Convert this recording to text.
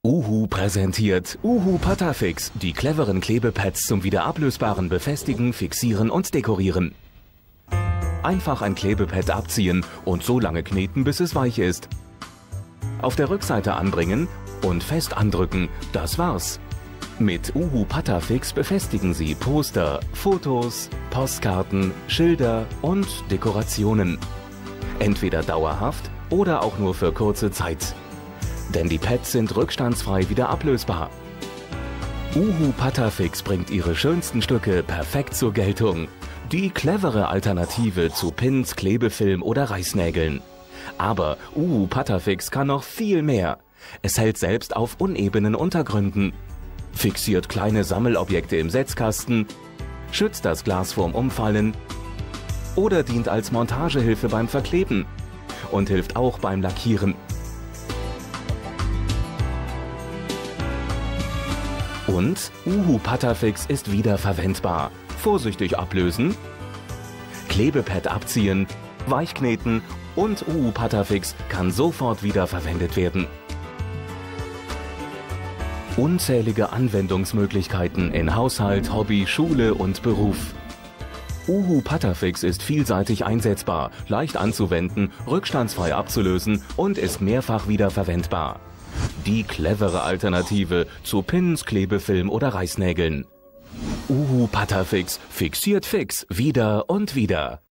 Uhu präsentiert Uhu Patafix, die cleveren Klebepads zum wieder ablösbaren Befestigen, Fixieren und Dekorieren. Einfach ein Klebepad abziehen und so lange kneten, bis es weich ist. Auf der Rückseite anbringen und fest andrücken, das war's. Mit Uhu Patafix befestigen Sie Poster, Fotos, Postkarten, Schilder und Dekorationen. Entweder dauerhaft oder auch nur für kurze Zeit. Denn die Pads sind rückstandsfrei wieder ablösbar. Uhu Patafix bringt Ihre schönsten Stücke perfekt zur Geltung. Die clevere Alternative zu Pins, Klebefilm oder Reißnägeln. Aber Uhu Patafix kann noch viel mehr. Es hält selbst auf unebenen Untergründen, fixiert kleine Sammelobjekte im Setzkasten, schützt das Glas vorm Umfallen oder dient als Montagehilfe beim Verkleben und hilft auch beim Lackieren. Und Uhu Patafix ist wiederverwendbar. Vorsichtig ablösen, Klebepad abziehen, weichkneten und Uhu Patafix kann sofort wieder verwendet werden. Unzählige Anwendungsmöglichkeiten in Haushalt, Hobby, Schule und Beruf. Uhu Patafix ist vielseitig einsetzbar, leicht anzuwenden, rückstandsfrei abzulösen und ist mehrfach wiederverwendbar. Die clevere Alternative zu Pins, Klebefilm oder Reißnägeln. Uhu Patafix fixiert fix wieder und wieder.